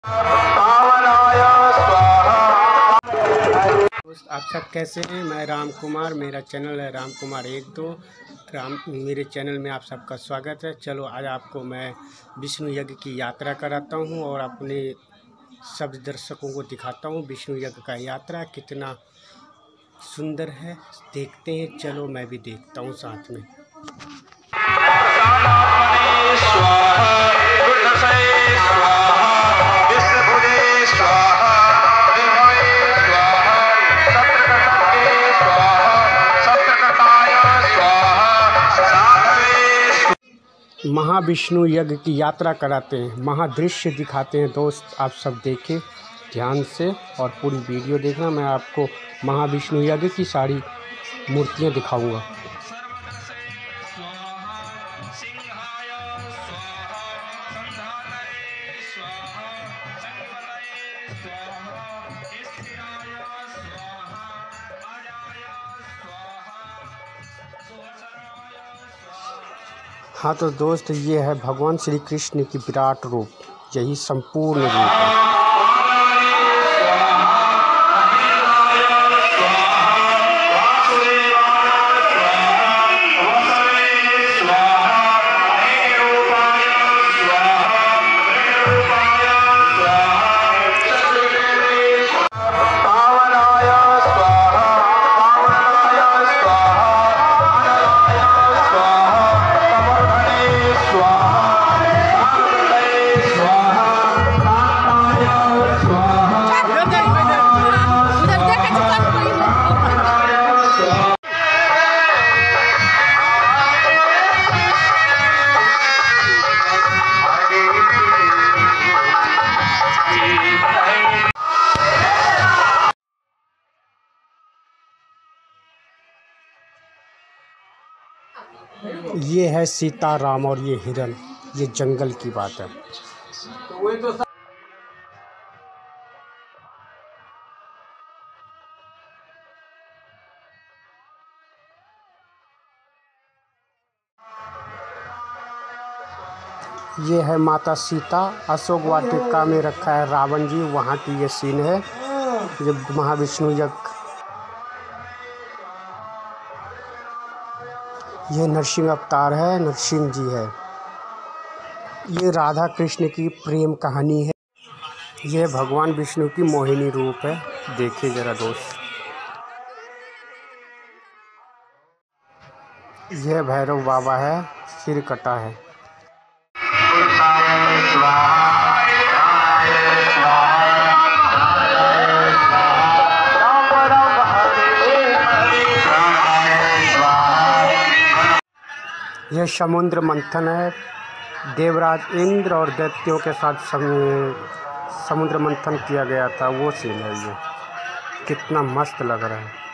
दोस्त आप सब कैसे हैं। मैं राम कुमार, मेरा चैनल है राम कुमार 1-2। मेरे चैनल में आप सबका स्वागत है। चलो आज आपको मैं विष्णु यज्ञ की यात्रा कराता हूं और अपने सब दर्शकों को दिखाता हूं विष्णु यज्ञ का यात्रा कितना सुंदर है। देखते हैं, चलो मैं भी देखता हूं साथ में। महाविष्णु यज्ञ की यात्रा कराते हैं, महादृश्य दिखाते हैं। दोस्त आप सब देखें ध्यान से और पूरी वीडियो देखना। मैं आपको महाविष्णु यज्ञ की सारी मूर्तियां दिखाऊंगा। हाँ तो दोस्त, ये है भगवान श्री कृष्ण की विराट रूप, यही संपूर्ण रूप है। ये है सीता राम और ये हिरण, ये जंगल की बात है। ये है माता सीता, अशोक वाटिका में रखा है रावण जी, वहाँ की ये सीन है। ये महाविष्णु यज्ञ। ये नरसिंह अवतार है, नरसिंह जी है। ये राधा कृष्ण की प्रेम कहानी है। ये भगवान विष्णु की मोहिनी रूप है, देखिए जरा दोस्त। यह भैरव बाबा है, सिर कटा है। यह समुद्र मंथन है, देवराज इंद्र और दैत्यों के साथ समुद्र मंथन किया गया था, वो सीन है। ये कितना मस्त लग रहा है।